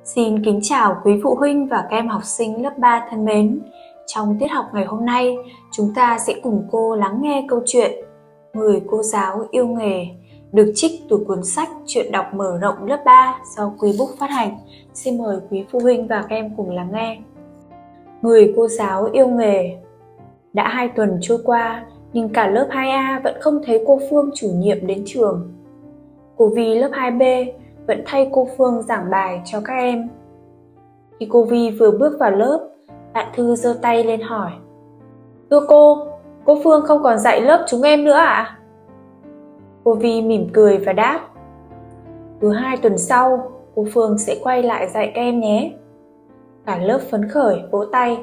Xin kính chào quý phụ huynh và các em học sinh lớp 3 thân mến. Trong tiết học ngày hôm nay, chúng ta sẽ cùng cô lắng nghe câu chuyện Người cô giáo yêu nghề, được trích từ cuốn sách Truyện đọc mở rộng lớp 3 do Quý-Book phát hành. Xin mời quý phụ huynh và các em cùng lắng nghe. Người cô giáo yêu nghề. Đã 2 tuần trôi qua, nhưng cả lớp 2A vẫn không thấy cô Phương chủ nhiệm đến trường. Cô Vi lớp 2B vẫn thay cô Phương giảng bài cho các em. Khi cô Vi vừa bước vào lớp, bạn Thư giơ tay lên hỏi: "Thưa cô Phương không còn dạy lớp chúng em nữa ạ?" Cô Vi mỉm cười và đáp: "Cứ 2 tuần sau, cô Phương sẽ quay lại dạy các em nhé." Cả lớp phấn khởi vỗ tay.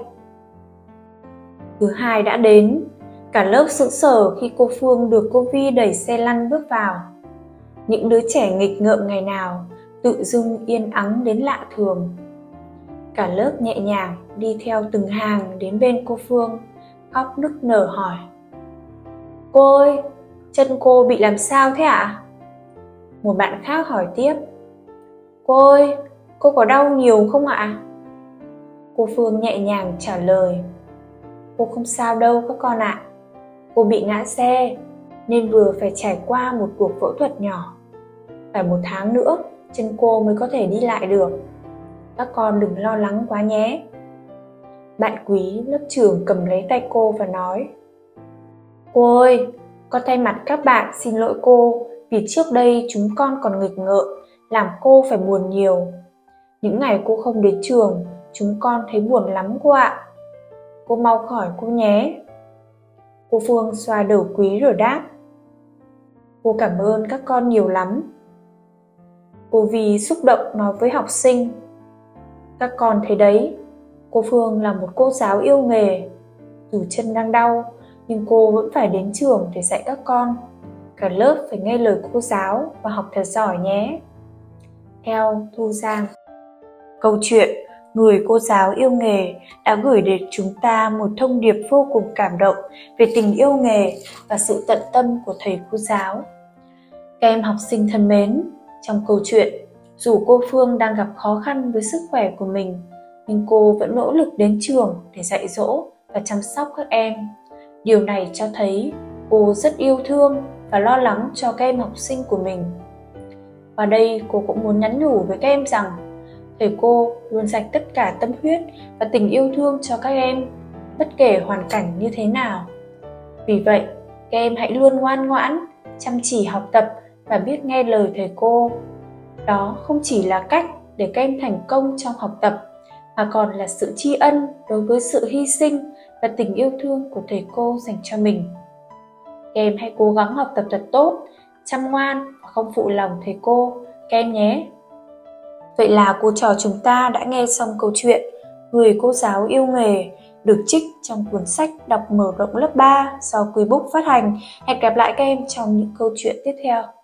Thứ Hai đã đến, cả lớp sững sờ khi cô Phương được cô Vi đẩy xe lăn bước vào. Những đứa trẻ nghịch ngợm ngày nào tự dưng yên ắng đến lạ thường. Cả lớp nhẹ nhàng đi theo từng hàng đến bên cô Phương, khóc nức nở hỏi: "Cô ơi, chân cô bị làm sao thế ạ?" Một bạn khác hỏi tiếp: "Cô ơi, cô có đau nhiều không ạ?" Cô Phương nhẹ nhàng trả lời: "Cô không sao đâu các con ạ. Cô bị ngã xe nên vừa phải trải qua một cuộc phẫu thuật nhỏ. Phải 1 tháng nữa chân cô mới có thể đi lại được. Các con đừng lo lắng quá nhé." Bạn Quý lớp trưởng cầm lấy tay cô và nói: "Cô ơi, con thay mặt các bạn xin lỗi cô vì trước đây chúng con còn nghịch ngợm, làm cô phải buồn nhiều. Những ngày cô không đến trường, chúng con thấy buồn lắm cô ạ. Cô mau khỏi cô nhé." Cô Phương xoa đầu Quý rồi đáp: "Cô cảm ơn các con nhiều lắm." Cô Vi xúc động nói với học sinh: "Các con thấy đấy, cô Phương là một cô giáo yêu nghề. Dù chân đang đau, nhưng cô vẫn phải đến trường để dạy các con. Cả lớp phải nghe lời cô giáo và học thật giỏi nhé." Theo Thu Giang. Câu chuyện Người cô giáo yêu nghề đã gửi đến chúng ta một thông điệp vô cùng cảm động về tình yêu nghề và sự tận tâm của thầy cô giáo. Các em học sinh thân mến, trong câu chuyện, dù cô Phương đang gặp khó khăn với sức khỏe của mình, nhưng cô vẫn nỗ lực đến trường để dạy dỗ và chăm sóc các em. Điều này cho thấy cô rất yêu thương và lo lắng cho các em học sinh của mình. Và đây cô cũng muốn nhắn nhủ với các em rằng thầy cô luôn dành tất cả tâm huyết và tình yêu thương cho các em, bất kể hoàn cảnh như thế nào. Vì vậy, các em hãy luôn ngoan ngoãn, chăm chỉ học tập và biết nghe lời thầy cô. Đó không chỉ là cách để các em thành công trong học tập, mà còn là sự tri ân đối với sự hy sinh và tình yêu thương của thầy cô dành cho mình. Các em hãy cố gắng học tập thật tốt, chăm ngoan và không phụ lòng thầy cô, các em nhé. Vậy là cô trò chúng ta đã nghe xong câu chuyện Người cô giáo yêu nghề, được trích trong cuốn sách Đọc mở rộng lớp 3 do Quý-Book phát hành. Hẹn gặp lại các em trong những câu chuyện tiếp theo.